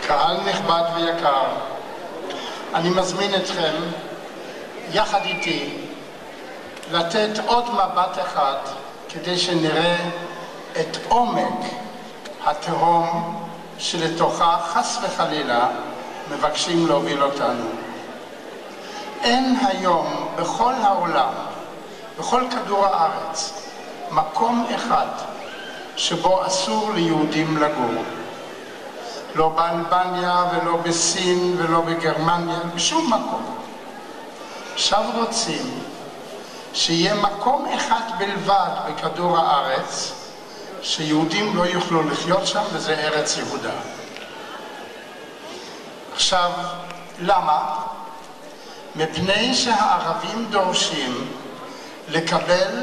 קהל נכבד ויקר, אני מזמין אתכם יחד איתי לתת עוד מבט אחד כדי שנראה את עומק התהום שלתוכה חס וחלילה מבקשים להוביל אותנו. אין היום בכל העולם, בכל כדור הארץ, מקום אחד שבו אסור ליהודים לגור. לא באלבניה ולא בסין ולא בגרמניה, בשום מקום. עכשיו רוצים שיהיה מקום אחד בלבד בכדור הארץ שיהודים לא יוכלו לחיות שם, וזה ארץ יהודה. עכשיו, למה? מפני שהערבים דורשים לקבל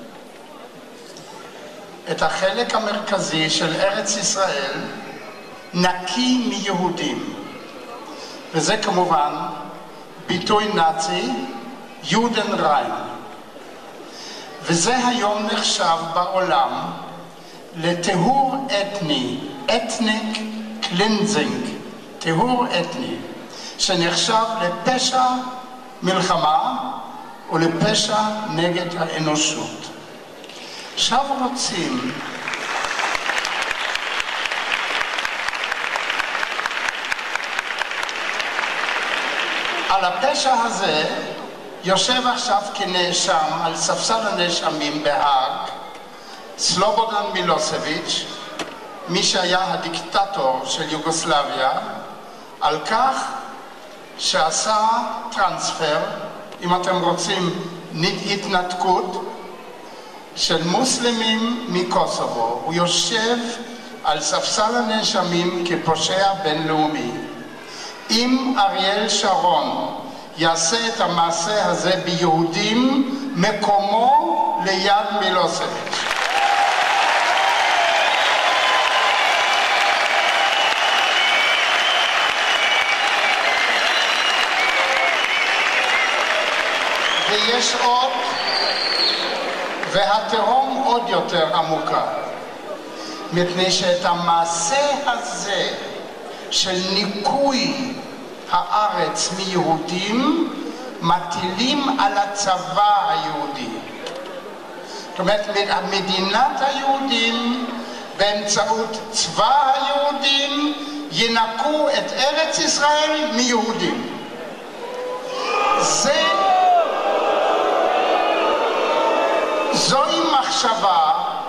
את החלק המרכזי של ארץ ישראל נקי מיהודים, וזה כמובן ביטוי נאצי, יודנריין, וזה היום נחשב בעולם לטהור אתני, אתניק קלינזינג, טהור אתני, שנחשב לפשע מלחמה ולפשע נגד האנושות. עכשיו רוצים על הפשע הזה יושב עכשיו כנאשם על ספסל הנאשמים בהאג סלובודן מילוסביץ', מי שהיה הדיקטטור של יוגוסלביה, על כך שעשה טרנספר, אם אתם רוצים, התנתקות של מוסלמים מקוסובו. הוא יושב על ספסל הנאשמים כפושע בינלאומי. אם אריאל שרון יעשה את המעשה הזה ביהודים, מקומו ליד מילוסביץ'. ויש עוד, והתהום עוד יותר עמוקה, מפני שאת המעשה הזה של ניקוי הארץ מיהודים מטילים על הצבא היהודי. זאת אומרת, מדינת היהודים באמצעות צבא היהודים ינקו את ארץ ישראל מיהודים. זוהי מחשבה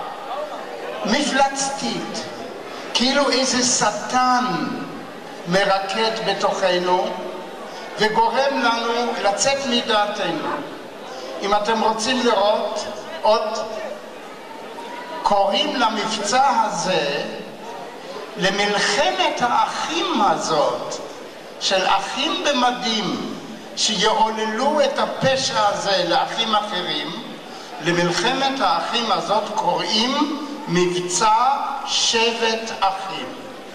מפלצתית, כאילו איזה שטן מרקד בתוכנו וגורם לנו לצאת מדעתנו. אם אתם רוצים לראות עוד, קוראים למבצע הזה למלחמת האחים הזאת, של אחים במדים שיעוללו את הפשע הזה לאחים אחרים. למלחמת האחים הזאת קוראים מבצע שבט אחים.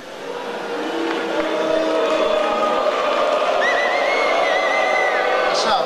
עכשיו,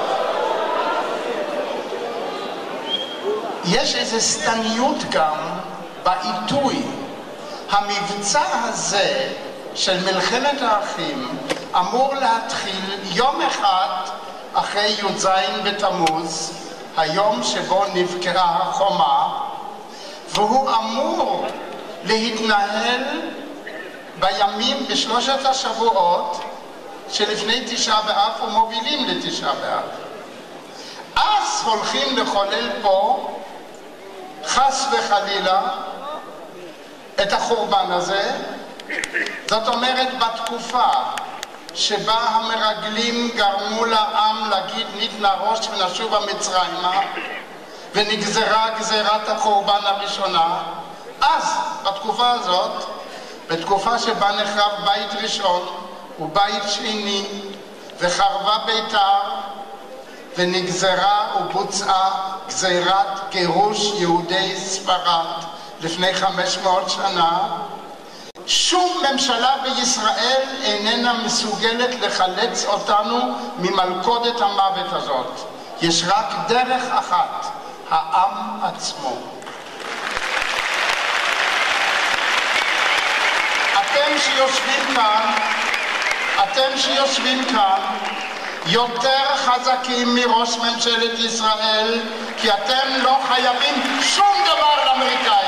יש איזו סתניות גם בעיתוי. המבצע הזה של מלחמת האחים אמור להתחיל יום אחד אחרי י"ז בתמוז, היום שבו נבקעה החומה, והוא אמור להתנהל בימים, בשלושת השבועות שלפני תשעה באב ומובילים לתשעה באב. אז הולכים לחולל פה חס וחלילה את החורבן הזה. זאת אומרת, בתקופה שבה המרגלים גרמו לעם להגיד ניתנה ראש ונשובה מצרימה, ונגזרה גזירת החורבן הראשונה, אז בתקופה הזאת, בתקופה שבה נחרב בית ראשון ובית שני וחרבה ביתר, ונגזרה ובוצעה גזירת גירוש יהודי ספרד לפני 500 שנה, שום ממשלה בישראל איננה מסוגלת לחלץ אותנו ממלכודת המוות הזאת. יש רק דרך אחת, העם עצמו. אתם אתם שיושבים כאן יותר חזקים מראש ממשלת ישראל, כי אתם לא חייבים שום דבר לאמריקאים,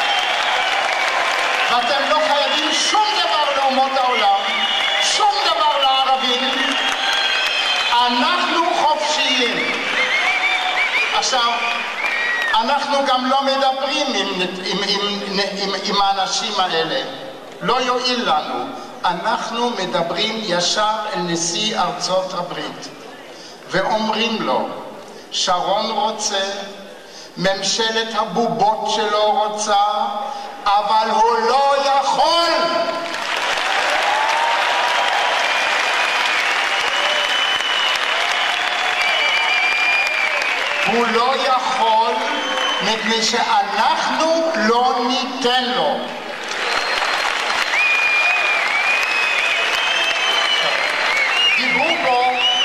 ואתם לא חייבים שום דבר לאומות העולם, שום דבר לערבים. אנחנו חופשיים. עכשיו, אנחנו גם לא מדברים עם האנשים האלה, לא יועיל לנו. אנחנו מדברים ישר אל נשיא ארצות הברית ואומרים לו, שרון רוצה, ממשלת הבובות שלו רוצה, אבל הוא לא יכול. הוא לא יכול מפני שאנחנו לא ניתן לו. דיברו פה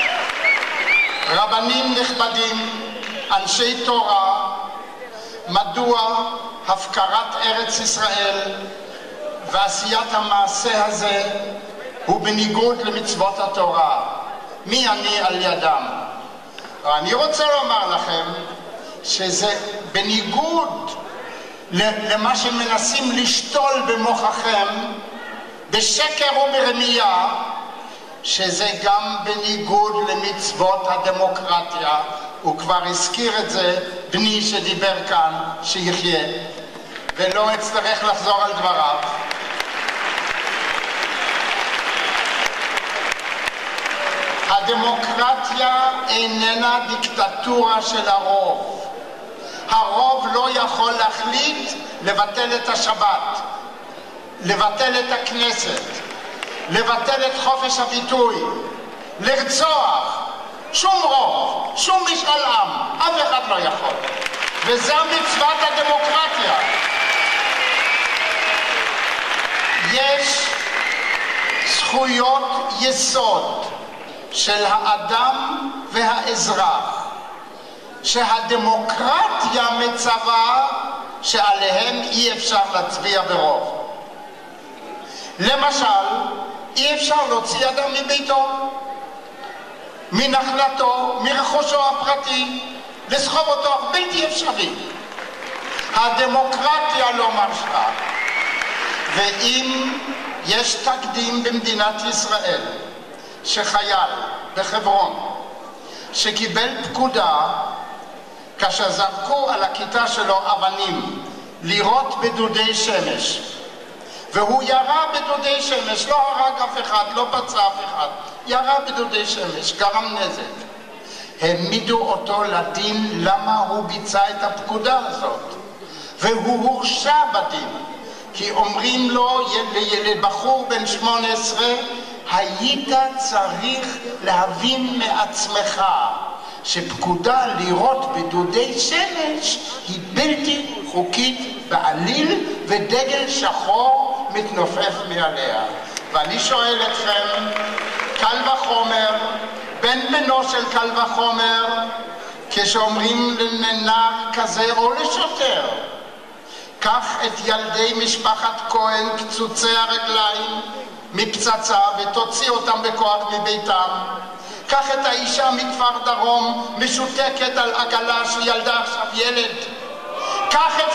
רבנים נכבדים, אנשי תורה, מדוע הפקרת ארץ ישראל ועשיית המעשה הזה הוא בניגוד למצוות התורה. מי אני על ידם? אני רוצה לומר לכם שזה בניגוד למה שמנסים לשתול במוחכם בשקר וברמייה, שזה גם בניגוד למצוות הדמוקרטיה. הוא כבר הזכיר את זה בני שדיבר כאן, שיחיה, ולא אצטרך לחזור על דבריו. הדמוקרטיה איננה דיקטטורה של הרוב. הרוב לא יכול להחליט לבטל את השבת, לבטל את הכנסת, לבטל את חופש הביטוי, לרצוח. שום רוב, שום משאל עם, אף אחד לא יכול. וזה מצוות הדמוקרטיה. יש זכויות יסוד של האדם והאזרח שהדמוקרטיה מצווה שעליהם אי אפשר להצביע ברוב. למשל, אי אפשר להוציא אדם מביתו, מנחלתו, מרכושו הפרטי, לסחוב אותו, בלתי אפשרי. הדמוקרטיה לא מרשה. ואם יש תקדים במדינת ישראל שחייל בחברון שקיבל פקודה כאשר זרקו על הכיתה שלו אבנים לירות בדודי שמש, והוא ירה בדודי שמש, לא הרג אף אחד, לא פצע אף אחד, ירה בדודי שמש, גרם נזק. העמידו אותו לדין למה הוא ביצע את הפקודה הזאת, והוא הורשע בדין, כי אומרים לו, לבחור בן 18, היית צריך להבין מעצמך שפקודה לירות בדודי שמש היא בלתי חוקית בעליל, ודגל שחור מתנופף מעליה. ואני שואל אתכם, קל וחומר, בן בנו של קל וחומר, כשאומרים לנער כזה או לשוטר, קח את ילדי משפחת כהן קצוצי הרגליים מפצצה ותוציא אותם בכוח מביתם. קח את האישה מכפר דרום משותקת על עגלה שילדה עכשיו ילד. קח את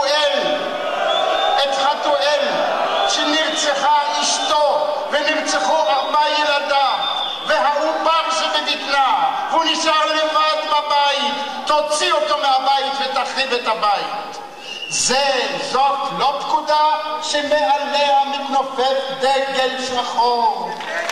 חתואל שנרצחה אשתו ונרצחו 4 ילדיו והעובר שבבטנה והוא נשאר לבד בבית. תוציא אותו מהבית ותחריב את הבית. זאת לא פקודה שמעליה מתנופף דגל שחור.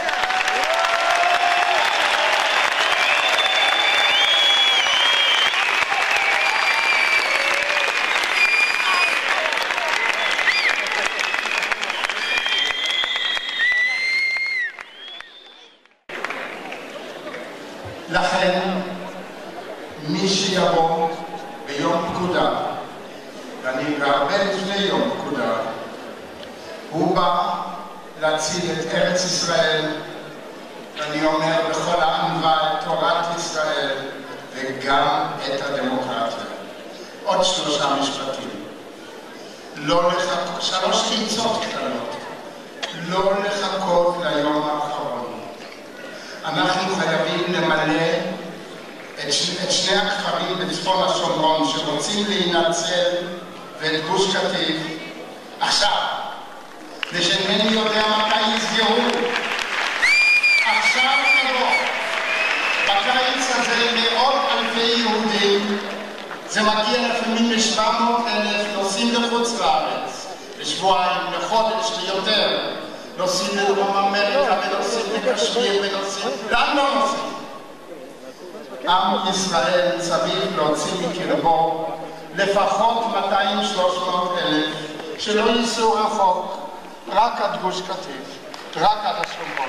לכן מי שיבוא ביום פקודה, ואני הרבה לפני יום פקודה, הוא בא להציל את ארץ ישראל, ואני אומר בכל הענווה את תורת ישראל וגם את הדמוקרטיה. עוד 3 משפטים. לא לחכות, 3 חיצות קטנות. לא לחכות ליום האחרון. אנחנו חייבים למלא את שני הכפרים בצפון השומרון שרוצים להינצל ואת גוש קטיף עכשיו, ושאינני יודע מתי יסגרו. עכשיו נבוא. בקיץ הזה מאות אלפי יהודים, זה מגיע לפעמים ל-700,000, נוסעים לחוץ לארץ, לשבועיים, לחודש, ליותר. נוסעים לדרום אמריקה, ונוסעים לקשמיר, ונוסעים, לאן לא נוסעים? עם ישראל צריך להוציא מקרבו לפחות 200,000-300,000 שלא ייסעו רחוק, רק עד גוש קטיף, רק עד השומרון.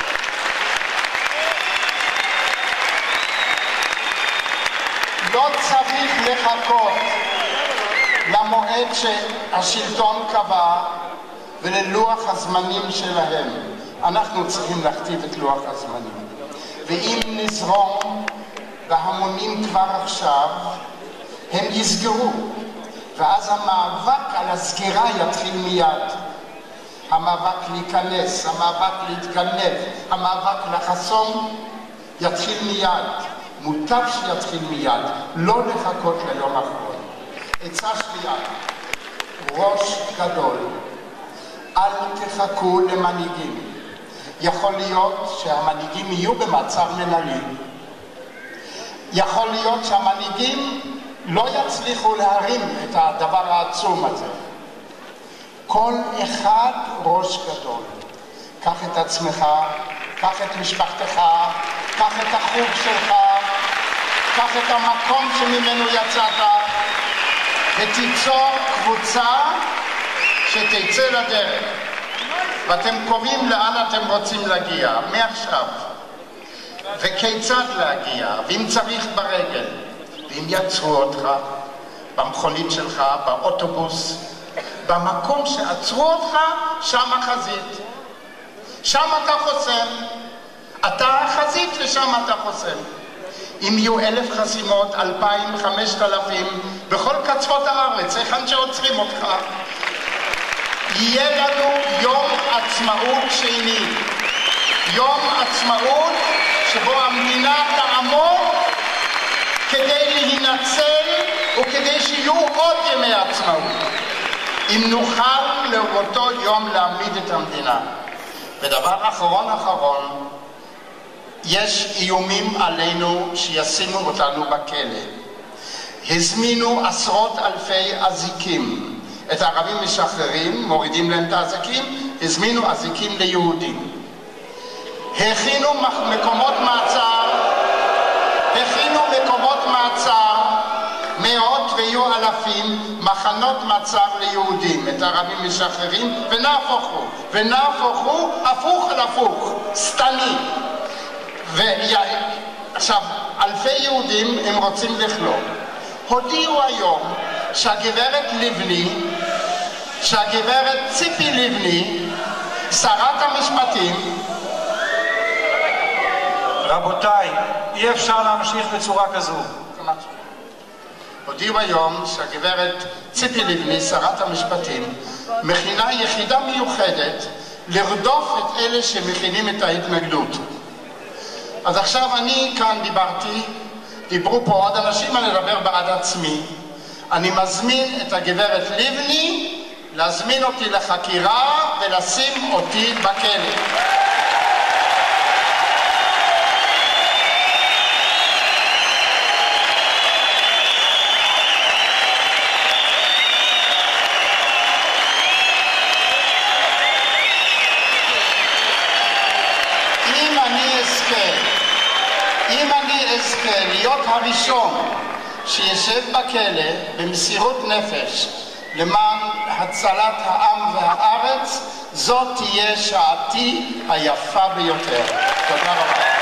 לא צריך לחכות למועד שהשלטון קבע וללוח הזמנים שלהם. אנחנו צריכים להכתיב את לוח הזמנים. ואם נזרום בהמונים כבר עכשיו, הם יסגרו. ואז המאבק על הסגירה יתחיל מיד. המאבק להיכנס, המאבק להתגנב, המאבק לחסום יתחיל מיד. מוטב שיתחיל מיד, לא לחכות ליום האחרון. עצה שנייה, ראש גדול, אל תחכו למנהיגים. יכול להיות שהמנהיגים יהיו במצב מנהלי. יכול להיות שהמנהיגים לא יצליחו להרים את הדבר העצום הזה. כל אחד ראש גדול. קח את עצמך, קח את משפחתך, קח את החוג שלך, קח את המקום שממנו יצאת, ותיצור קבוצה שתצא לדרך. ואתם קובעים לאן אתם רוצים להגיע, מעכשיו. וכיצד להגיע, ואם צריך ברגל, ואם יצרו אותך, במכונית שלך, באוטובוס, במקום שעצרו אותך, שם החזית. שם אתה חוסם. אתה החזית ושם אתה חוסם. אם יהיו 1,000 חסימות, 2,000, 5,000, בכל קצוות הארץ, היכן שעוצרים אותך, יהיה לנו יום עצמאות שני. יום עצמאות שבו המדינה תעמוד כדי להינצל וכדי שיהיו עוד ימי עצמאות. אם נוכל לאותו יום להעמיד את המדינה. ודבר אחרון, יש איומים עלינו שישימו אותנו בכלא. הזמינו עשרות אלפי אזיקים. את הערבים משחררים, מורידים להם את האזיקים, הזמינו אזיקים ליהודים. הכינו מקומות מעצר, מאות ויהיו אלפים, מחנות מעצר ליהודים. את הערבים משחררים, ונהפוך הוא, הפוך על הפוך, שטני. עכשיו, אלפי יהודים הם רוצים לכלוא. הודיעו היום שהגברת ציפי לבני, שרת המשפטים, רבותיי, אי אפשר להמשיך בצורה כזו. הודיעו היום שהגברת ציפי לבני, שרת המשפטים, מכינה יחידה מיוחדת לרדוף את אלה שמכינים את ההתנגדות. אז עכשיו אני כאן דיברו פה עוד אנשים, אני אדבר בעד עצמי. אני מזמין את הגברת לבני להזמין אותי לחקירה ולשים אותי בכלא. אם אני אזכה להיות הראשון שישב בכלא במסירות נפש למען הצלת העם והארץ, זאת תהיה שעתי היפה ביותר. תודה רבה.